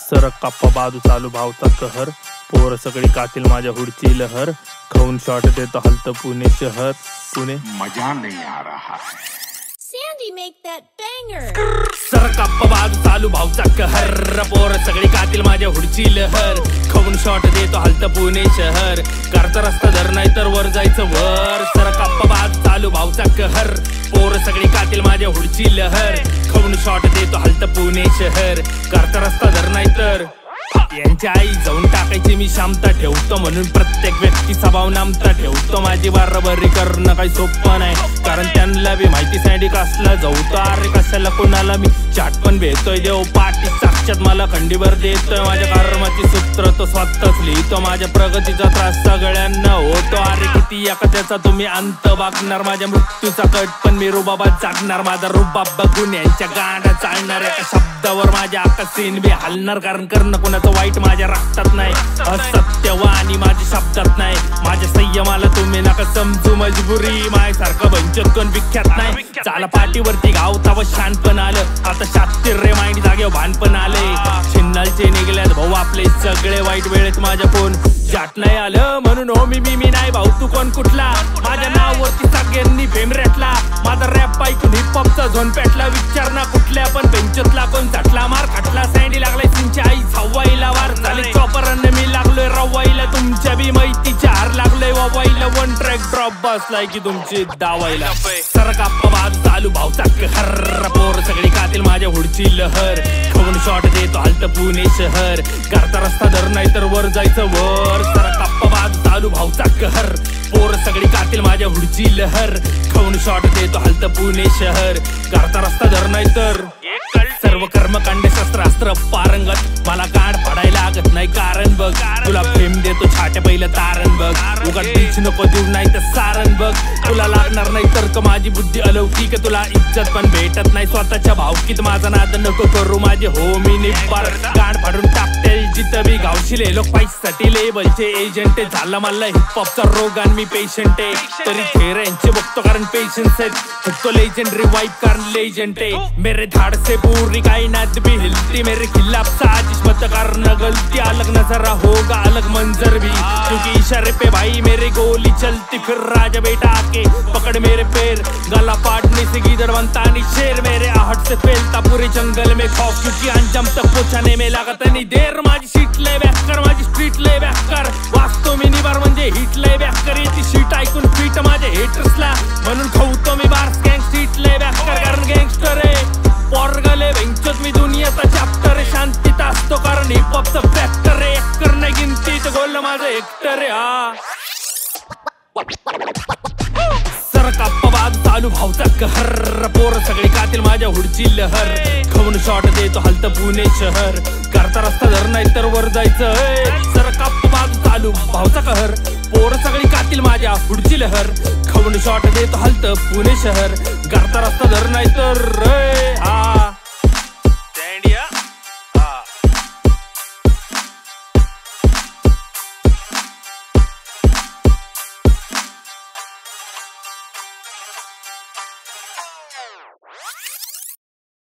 सरक काप्पा बाजू चालू भावचा कहर, पोर सगळी कातील माझ्या हुडची लहर, खाऊन शॉट देतो हलत पुणे शहर, पुणे मजा नहीं आ रहा। Sandy, make that banger. सरक काप्पा बाजू चालू भावचा कहर, पोर सगळी कातील माझ्या हुडची लहर, खाऊन शॉट देतो हलत पुणे शहर, घरचा रस्ता धर नाही तर वर जायचं वर। सरक काप्पा बाजू चालू भावचा कहर, पोर सगळी कातील माझ्या हुडची लहर, खाऊन शॉट देतो हलत पुणे शहर, घरचा रस्ता धर नाही तर। यांच्या आई जाऊन टाकायची मी शांतता ठेवतो, म्हणून प्रत्येक व्यक्तीचा भाव नामता ठेवतो। माझी बराबरी करणं काही सोपं नाही, कारण त्यांना बी माहिती सँडी कसला जाऊतो। अरे कशाला कोणाला मी चाट पण भेटतोय, देव पाठी साक्षात मला खंडीभर देतोय। माझ्या कर्माची सूत्र तो स्वतःच लिहितो, माझ्या प्रगतीचा त्रास सगळ्यांना होतो। अरे किती एखाद्याचा तुम्ही अंत बघणार, माझ्या मृत्यूचा कट पण मी रुबाबात जागणार। माझा रुबाब बघून यांच्या गाड्या चालणार, एका शब्दावर माझ्या आकाश सीन बी हलणार, कारण करणं कोणाचं वाईट माझ्या रक्तात नाही, असत्यवाणी माझ्या शब्दात नाही। माझ्या संयमाला तुम्ही नका समजू मजबुरी, माझ्यासारखं वंचित कोण विख्यात नाही। चाला पाठीवरती गावताव शान पण आलं, आता शास्तीर रे माइंड जागेवर भान पण आले। छिन्नालचे निघल्यात भाऊ आपले सगळे, वाईट वेळेत माझ्या फोन जाट नाही आलं, म्हणून हो मी नाही भाऊ तू कोण कुठला। माझ्या नावावरती सगळ्यांनी फेम रेटला, माझा रॅप ऐकून हिपहॉपचा झोन पेटला। विचार ना कुठल्या पण बेंचतला कोण झाटला, मार खाटला सँडी लागलाय सिंच्या आई सव्वाईला, वार झाले चॉपरांना मी लागलोय रवाईला, तुमच्या बी मैतीच्या हार लागलोय वावाईला। वन ट्रॅक ड्रॉप बसलाय की तुमची दावाईला। सरक काप्पा बाजू चालू भावचा कहर, पोर सगळी कातील माझ्या हुडची लहर, खाऊन शॉट देतो हलत पुणे शहर, घरचा रस्ता धर नाही तर वर जायचं वर। सरक काप्पा बाजू चालू भावचा कहर, पोर सगळी कातील माझ्या हुडची लहर, खाऊन शॉट देतो हलत पुणे शहर, घरचा रस्ता धर नाही तर। सर्व कर्मकांड शस्त्रास्त्र पारंगत, मला काढ पडायला लागत नाही कारण बघ, तुला प्रेम देतो छाट्या पहिलं तारण बघ, उगाच बीच नको देऊ नाही तर सारण बघ, तुला लागणार नाही तर माझी बुद्धी अलौकिक, तुला इज्जत पण भेटत नाही स्वतःच्या भावकीत, माझा नाद नको करू माझे हो मी निब्बार, गाड फाडून टाकते जिथं बी गावशिले लोक पैशासाठी लेबलचे एजंट झाला मला हिपहॉपचा रोग आणि मी पेशंट आहे, तरी थेर यांचे बघतो कारण पेशन्स आहेत, फक्त लेजेंडरी वाईफ कारण लेजेंड आहे। मेरे धाड से पूरी कायनात भी हिलती, मेरे खिलाफ साजिश मत करना गलती, अलग नजरा होगा अलग मंजर भी, क्योंकि इशारे पे भाई मेरी गोली चलती, फिर राजा बेटा आके पकड़ मेरे पैर, गला फाटने से गीदड़ बनता नहीं शेर, मेरे आहट से फैलता पूरे जंगल में खौफ, क्योंकि अंजाम तक पहुंचाने में लागत नहीं देर। माझी सीट लय बॅकर, माझी स्ट्रीट लय बॅकर, वाचतो मी निबार म्हणजे हिट लय बॅकर, येते सीट ऐकून फीट माझे हेटर्सला, म्हणून खाऊतो मी बार्स गँग स्ट्रीट लय बॅकर, कारण गँगस्टर आहे पोरगले वेंचत मी दुनियाचा चॅप्टर, शांतीत असतो कारण हिपहॉपचा फॅक्टर आहे, एकर नाही गिनतीत गोल माझं हेक्टर आहे। हा सरक काप्पा बाजू चालू भावचा कहर, पोर सगळी कातील माझ्या हुडची लहर, खाऊन शॉट देतो हलत पुणे शहर, घरचा रस्ता धर नाही तर वर जायचं। सरक काप्पा बाजू चालू भावचा कहर, पोर सगळी कातील माझ्या हुडची लहर, खाऊन शॉट देतो हलत पुणे शहर, घरचा रस्ता धर नाही तर। हा